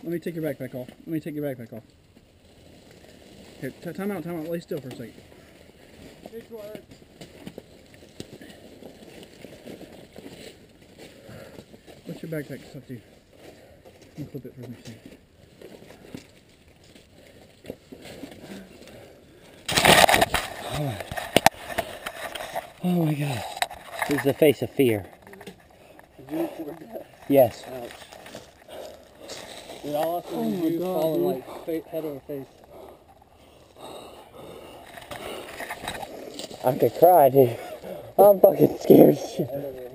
Let me take your backpack off. Let me take your backpack off. Here, time out, time out. Lay still for a second. What's your backpack stuff to? Let me clip it for me. Oh my God. This is the face of fear. Did you record that? Yes. Ouch. Dude, all I saw was you falling like head over face. I could cry, dude. I'm fucking scared.